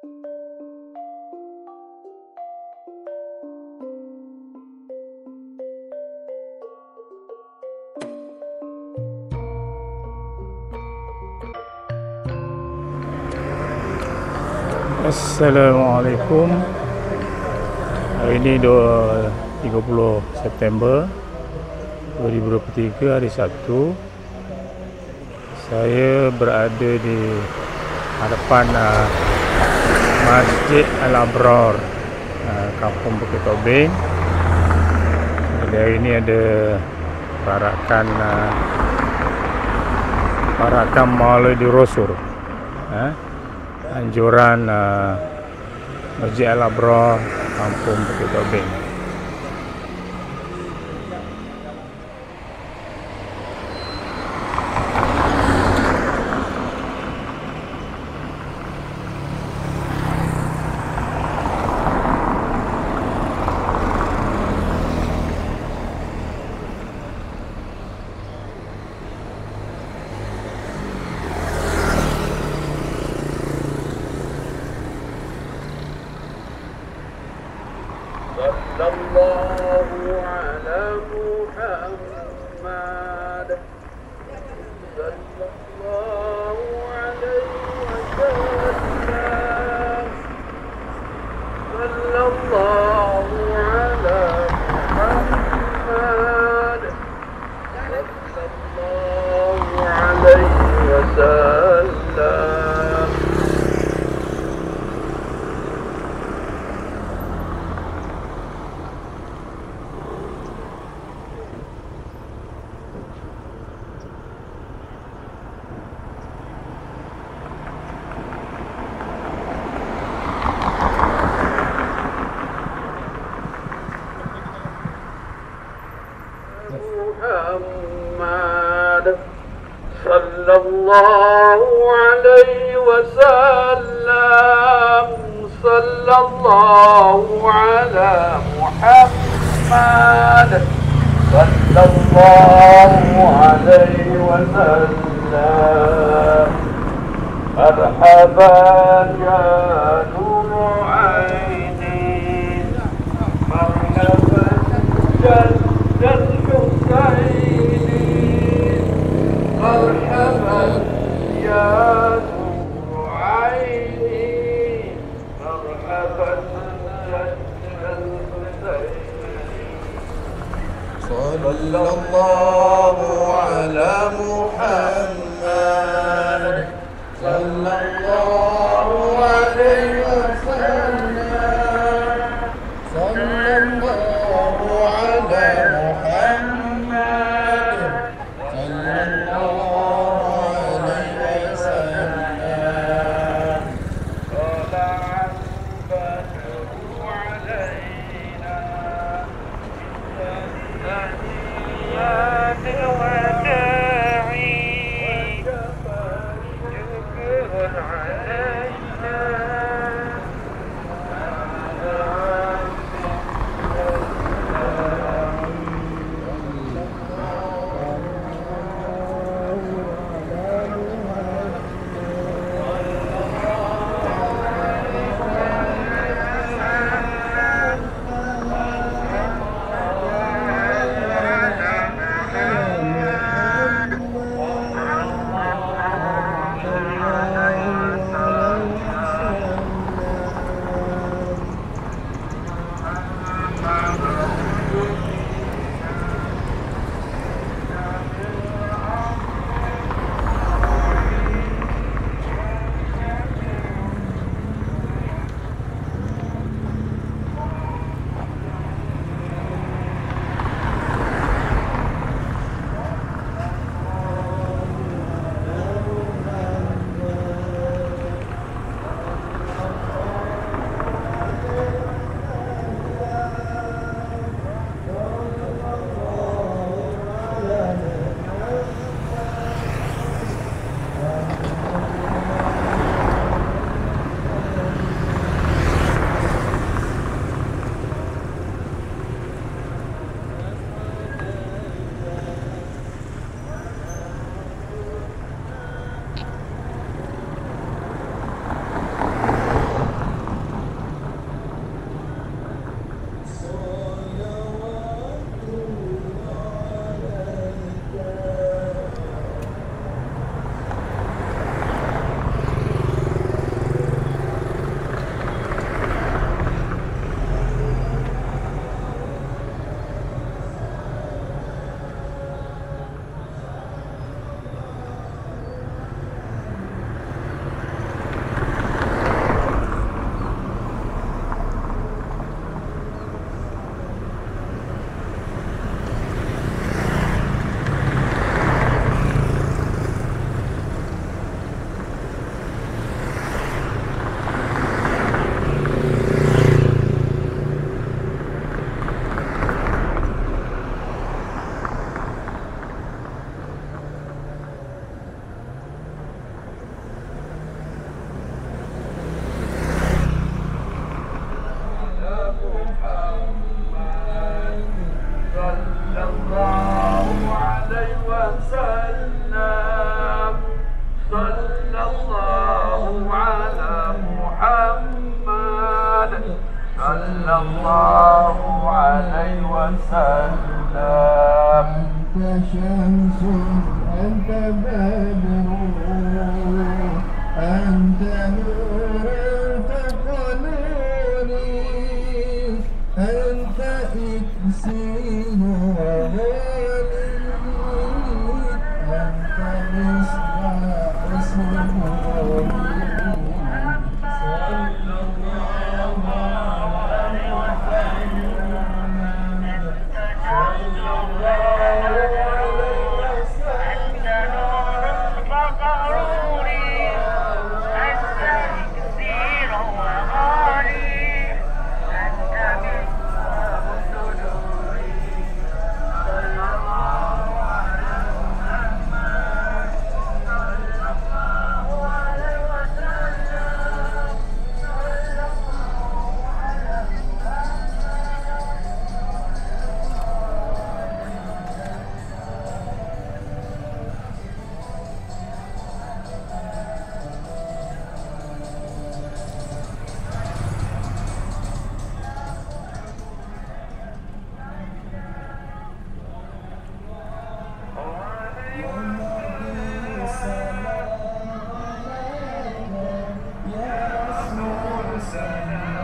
Assalamualaikum. Hari ini 30 September 2023, hari Sabtu. Saya berada di hadapan Masjid Al-Abrar, Kampung Bukit Tobing. Jadi hari ini ada parakan Maulid Rasul, anjuran Masjid Al-Abrar, Kampung Bukit Tobing. Sallallahu ala Muhammad, sallallahu alaihi wasallam, sallallahu ala Muhammad, sallallahu alaihi wasallam. Muhammad sallallahu alaihi wasallam, sallallahu ala Muhammad, sallallahu alaihi wasallam. Marhaban ya nur aini, marhaban jaddal مرحبا يا نور عيني، مرحبا جد الحسين. صلى الله على محمد، صلى الله عليه وسلم، صلى الله على محمد، صلى الله عليه وسلم. طلع البدر علينا من ثنيات الوداع، نورا فوق نوري أنت إكسير وغالي أنت مصباح سروري صلى الله عليه وسلم صلى الله عليه وسلم أنت نور الفقرور أنت إكسير وغالي أنت مصباح سروري صلى الله على محمد صلى الله عليه وسلم صلى الله على والنبي سلام عليك يا رسول سلام